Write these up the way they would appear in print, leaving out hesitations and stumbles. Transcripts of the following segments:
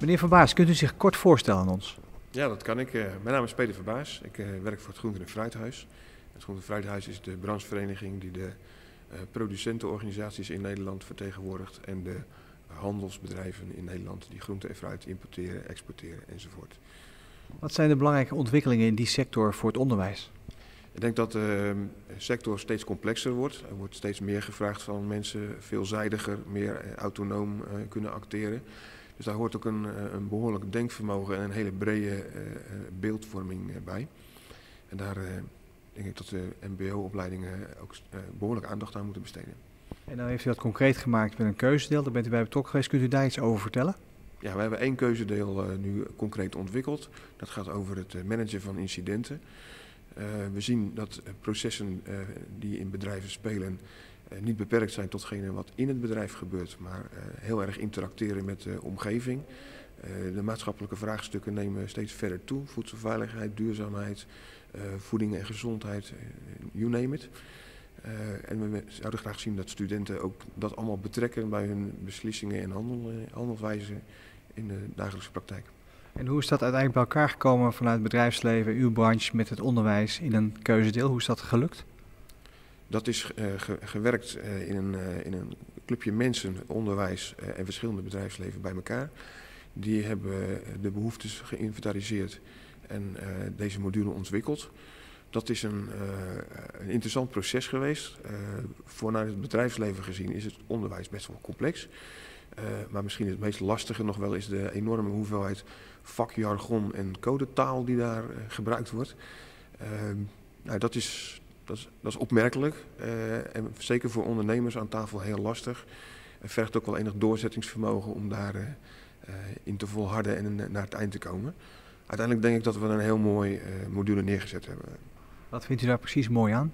Meneer Verbaas, kunt u zich kort voorstellen aan ons? Ja, dat kan ik. Mijn naam is Peter Verbaas. Ik werk voor het Groente- en Fruithuis. Het Groente- en Fruithuis is de branchevereniging die de producentenorganisaties in Nederland vertegenwoordigt en de handelsbedrijven in Nederland die groente en fruit importeren, exporteren enzovoort. Wat zijn de belangrijke ontwikkelingen in die sector voor het onderwijs? Ik denk dat de sector steeds complexer wordt. Er wordt steeds meer gevraagd van mensen, veelzijdiger, meer autonoom kunnen acteren. Dus daar hoort ook een behoorlijk denkvermogen en een hele brede beeldvorming bij. En daar denk ik dat de mbo-opleidingen ook behoorlijk aandacht aan moeten besteden. En dan heeft u dat concreet gemaakt met een keuzedeel, daar bent u bij betrokken geweest. Kunt u daar iets over vertellen? Ja, we hebben één keuzedeel nu concreet ontwikkeld. Dat gaat over het managen van incidenten. We zien dat processen die in bedrijven spelen niet beperkt zijn totgene wat in het bedrijf gebeurt, maar heel erg interacteren met de omgeving. De maatschappelijke vraagstukken nemen steeds verder toe. Voedselveiligheid, duurzaamheid, voeding en gezondheid, you name it. En we zouden graag zien dat studenten ook dat allemaal betrekken bij hun beslissingen en handelwijze in de dagelijkse praktijk. En hoe is dat uiteindelijk bij elkaar gekomen vanuit het bedrijfsleven, uw branche met het onderwijs in een keuzedeel? Hoe is dat gelukt? Dat is gewerkt in een clubje mensen, onderwijs en verschillende bedrijfsleven bij elkaar. Die hebben de behoeftes geïnventariseerd en deze module ontwikkeld. Dat is een interessant proces geweest. Vanuit het bedrijfsleven gezien is het onderwijs best wel complex. Maar misschien het meest lastige nog wel is de enorme hoeveelheid vakjargon en codetaal die daar gebruikt wordt. Nou, dat is opmerkelijk en zeker voor ondernemers aan tafel heel lastig. Het vergt ook wel enig doorzettingsvermogen om daar in te volharden en naar het eind te komen. Uiteindelijk denk ik dat we een heel mooi module neergezet hebben. Wat vindt u daar precies mooi aan?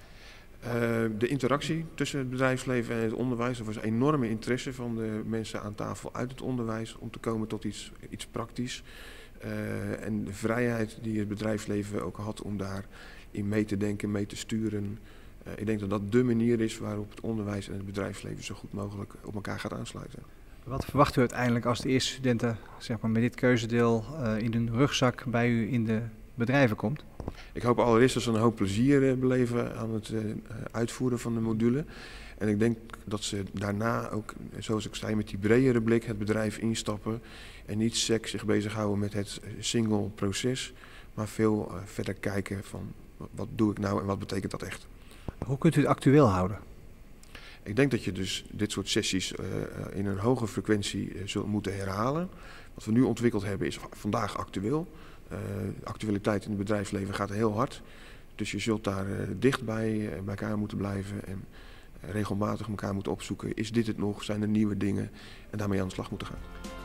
De interactie tussen het bedrijfsleven en het onderwijs. Er was enorme interesse van de mensen aan tafel uit het onderwijs om te komen tot iets praktisch. En de vrijheid die het bedrijfsleven ook had om daarin mee te denken, mee te sturen. Ik denk dat dat dé manier is waarop het onderwijs en het bedrijfsleven zo goed mogelijk op elkaar gaat aansluiten. Wat verwacht u uiteindelijk als de eerste studenten zeg maar, met dit keuzedeel in hun rugzak bij u in de bedrijven komt? Ik hoop allereerst dat ze een hoop plezier beleven aan het uitvoeren van de module. En ik denk dat ze daarna ook, zoals ik zei, met die bredere blik het bedrijf instappen. En niet sec zich bezighouden met het single proces, maar veel verder kijken van wat doe ik nou en wat betekent dat echt. Hoe kunt u het actueel houden? Ik denk dat je dus dit soort sessies in een hoge frequentie zult moeten herhalen. Wat we nu ontwikkeld hebben is vandaag actueel. De actualiteit in het bedrijfsleven gaat heel hard. Dus je zult daar dicht bij elkaar moeten blijven en regelmatig elkaar moeten opzoeken. Is dit het nog? Zijn er nieuwe dingen? En daarmee aan de slag moeten gaan.